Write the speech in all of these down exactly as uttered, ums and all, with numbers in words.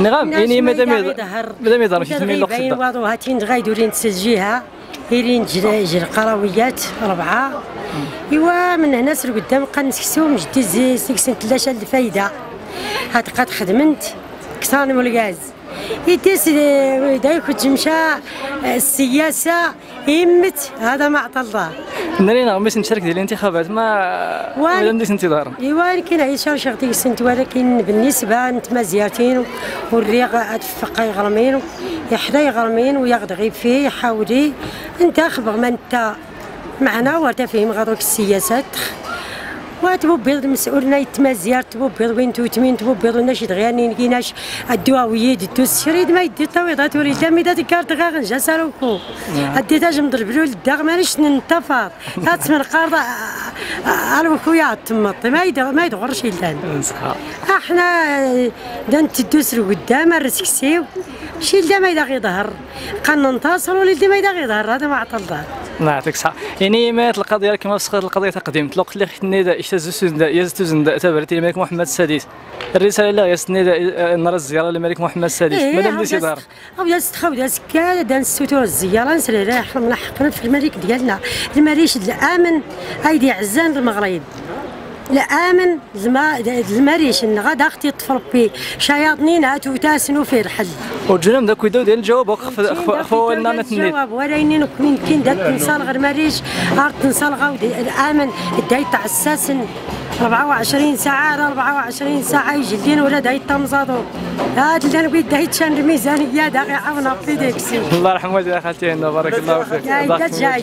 نعم يعني مادام مادام يظهر شي تمين الوقت باين واضو هاتين غايدورين تسجيها يرين جل قراويات ربعه ايوا من هنا سر قدام بقى نسكسو مجدي زي سكسن تلاشه الفايده هاد قد خدمت كساني والغاز يديس دا كنت مشى السياسه يمت هذا ما عطى الله نارينا باش نشارك ديال الانتخابات ما ما نديش انتظار ايوا كاين عيشه شي ديك السنت ولكن بالنسبه نتما زيارتين والريق تفقى يغرمين يحدا يغرمين وياخذ غيب فيه يحاولي انت خبر ما انت معنا وتفهم غادوك السياسات وتبوبيض المسؤولنا يتما زيارة تبوبيض وين توتمين تبوبيض وناش دغياني كايناش الدواوية ديتو الشريد ما يدي التويضات وليدا ميدا تكارت غا غنجا سالوكو اديتا جمضر بلو الدغ مانيش ننتفر تاتسمن قارضة الو خويا تمطي ما يدغ ما يدغرش يلان احنا دان تدوسرو قدام الرسكسيو شي اللي ما يدا غيظهر قال ننتصر واللي ما يدا غيظهر هذا ما عطى الله الله يعطيك الصحة. يعني مات القضية كما فسقت القضية تقديم تلقت لي خدني دا اشتزوسن يزتوزن تبرتي الملك محمد السادس الرسالة لا يسني نرى الزيارة للملك محمد السادس مادام ديسي دار او داز تخاو داز كاع دان السوتور الزيارة نسري راح ملحقنا في الملك ديالنا المريش الامن ايدي عزان المغرب لا امن زما المريش غادا اختي تفربي شياطين هاتو تاسنو في الحل وجنم داك ويداو ديال الجواب خفوا لنا نتنيد الجواب ولكن كاين كاين داك تنصال غير مريش ارض تنصال غاو الامن داي تاع الساسن أربعة وعشرين ساعة أربعة وعشرين ساعة يجي لنا ولا داي تمزادو هاد اللي نبي داي تشان الميزانية دا غيعاونا في ديكسي الله يرحم والديك خالتي هنا بارك الله فيك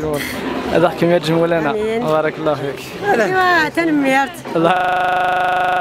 هذاك كمية جمهور لنا بارك الله فيك ايوا تنميرت الله